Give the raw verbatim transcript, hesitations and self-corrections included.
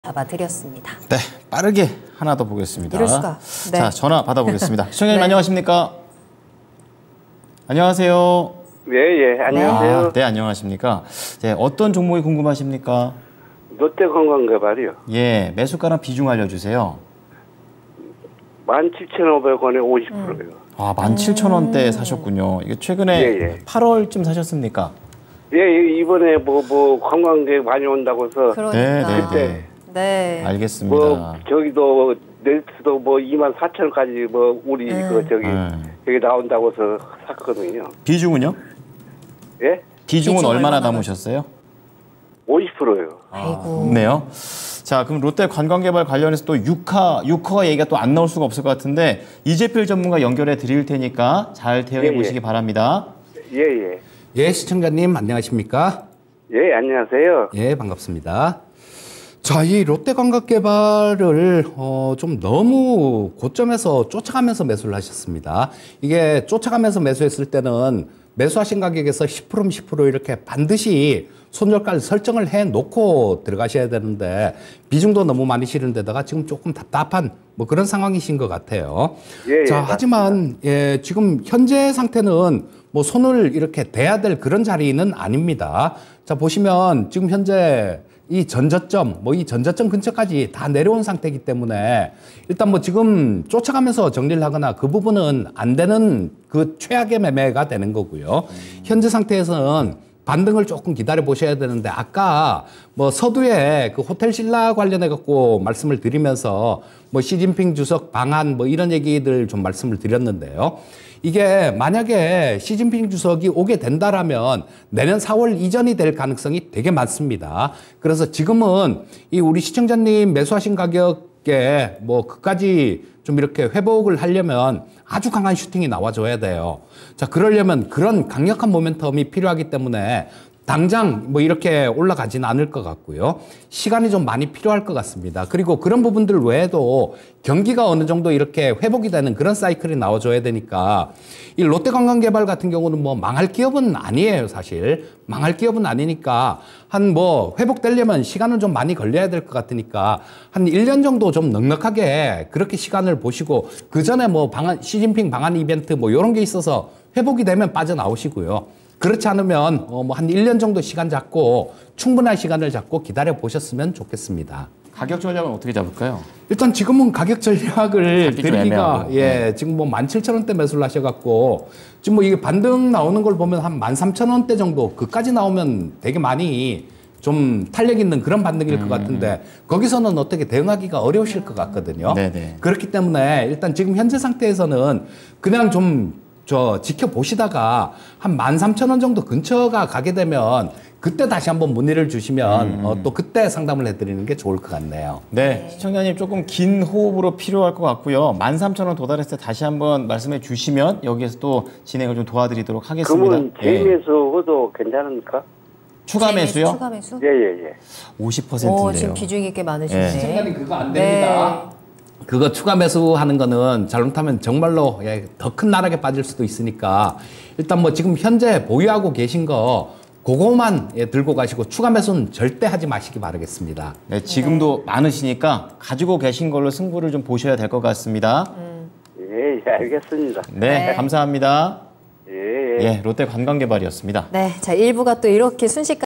잡아드렸습니다. 네, 빠르게 하나 더 보겠습니다. 이럴 수가. 네. 자, 전화 받아보겠습니다. 시청자님 네. 안녕하십니까? 안녕하세요. 예, 예, 안녕하세요. 아, 네, 안녕하십니까? 네, 어떤 종목이 궁금하십니까? 롯데관광개발이요. 예, 매수가랑 비중 알려주세요. 만 칠천오백 원에 오십 퍼센트요. 아, 만 칠천 원대에 사셨군요. 이게 최근에 예, 예. 팔월쯤 사셨습니까? 예, 예, 이번에 뭐, 뭐, 관광객 많이 온다고 해서. 그러니까. 네, 네, 그때 네. 네. 알겠습니다. 뭐, 저기도, 넥스도 뭐, 이만 사천 원까지 뭐, 우리, 음. 그, 저기, 음. 여기 나온다고 해서 샀거든요. 비중은요? 예? 비중은 비중 얼마나 얼마나 담으셨어요? 오십 퍼센트요. 아이고. 높네요. 자, 그럼 롯데 관광개발 관련해서 또 육화, 육화 얘기가 또 안 나올 수가 없을 것 같은데 이재필 전문가 연결해 드릴 테니까 잘 대응해 예, 예. 보시기 바랍니다. 예, 예. 예, 시청자님 안녕하십니까? 예, 안녕하세요. 예, 반갑습니다. 자, 이 롯데관광개발을 어, 좀 너무 고점에서 쫓아가면서 매수를 하셨습니다. 이게 쫓아가면서 매수했을 때는 매수하신 가격에서 십 퍼센트, 십 퍼센트 이렇게 반드시 손절가를 설정을 해 놓고 들어가셔야 되는데 비중도 너무 많이 실은 데다가 지금 조금 답답한 뭐 그런 상황이신 것 같아요. 예, 자, 예, 하지만 예, 지금 현재 상태는 뭐 손을 이렇게 대야 될 그런 자리는 아닙니다. 자, 보시면 지금 현재 이 전저점, 뭐 이 전저점 근처까지 다 내려온 상태이기 때문에 일단 뭐 지금 쫓아가면서 정리를 하거나 그 부분은 안 되는 그 최악의 매매가 되는 거고요. 현재 상태에서는 반등을 조금 기다려 보셔야 되는데 아까 뭐 서두에 그 호텔 신라 관련해 갖고 말씀을 드리면서 뭐 시진핑 주석 방한 뭐 이런 얘기들 좀 말씀을 드렸는데요. 이게 만약에 시진핑 주석이 오게 된다라면 내년 사월 이전이 될 가능성이 되게 많습니다. 그래서 지금은 이 우리 시청자님 매수하신 가격에 뭐 그까지 좀 이렇게 회복을 하려면 아주 강한 슈팅이 나와줘야 돼요. 자, 그러려면 그런 강력한 모멘텀이 필요하기 때문에 당장 뭐 이렇게 올라가지는 않을 것 같고요. 시간이 좀 많이 필요할 것 같습니다. 그리고 그런 부분들 외에도 경기가 어느 정도 이렇게 회복이 되는 그런 사이클이 나와줘야 되니까 이 롯데관광개발 같은 경우는 뭐 망할 기업은 아니에요, 사실. 망할 기업은 아니니까 한 뭐 회복되려면 시간은 좀 많이 걸려야 될 것 같으니까 한 일 년 정도 좀 넉넉하게 그렇게 시간을 보시고 그 전에 뭐 방한, 시진핑 방한 이벤트 뭐 이런 게 있어서 회복이 되면 빠져나오시고요. 그렇지 않으면 어 뭐 한 일 년 정도 시간 잡고 충분한 시간을 잡고 기다려 보셨으면 좋겠습니다. 가격 전략은 어떻게 잡을까요? 일단 지금은 가격 전략을 잡기 좀 드리기가 애매하고. 예 네. 지금 뭐 만 칠천 원대 매수를 하셔갖고 지금 뭐 이게 반등 나오는 걸 보면 한 만 삼천 원대 정도 그까지 나오면 되게 많이 좀 탄력 있는 그런 반등일 것 같은데 거기서는 어떻게 대응하기가 어려우실 것 같거든요. 네네. 그렇기 때문에 일단 지금 현재 상태에서는 그냥 좀 저 지켜보시다가 한 만 삼천 원 정도 근처가 가게 되면 그때 다시 한번 문의를 주시면 음. 어, 또 그때 상담을 해드리는 게 좋을 것 같네요. 네, 시청자님 조금 긴 호흡으로 필요할 것 같고요. 만 삼천 원 도달했을 때 다시 한번 말씀해 주시면 여기에서 또 진행을 좀 도와드리도록 하겠습니다. 그러면 예. 재매수도 괜찮습니까? 추가 매수요? 추가 매수? 예, 예, 예. 오십 오, 퍼센트인데요. 지금 비중이 꽤 많으신데. 시청자님 그거 안 네. 됩니다. 그거 추가 매수하는 거는 잘못하면 정말로 예, 더 큰 나락에 빠질 수도 있으니까 일단 뭐 지금 현재 보유하고 계신 거 그거만 예, 들고 가시고 추가 매수는 절대 하지 마시기 바라겠습니다. 네, 지금도 많으시니까 가지고 계신 걸로 승부를 좀 보셔야 될 것 같습니다. 예, 예, 알겠습니다. 네, 네. 감사합니다. 예, 예. 예, 롯데 관광개발이었습니다. 네, 자 일 부가 또 이렇게 순식간에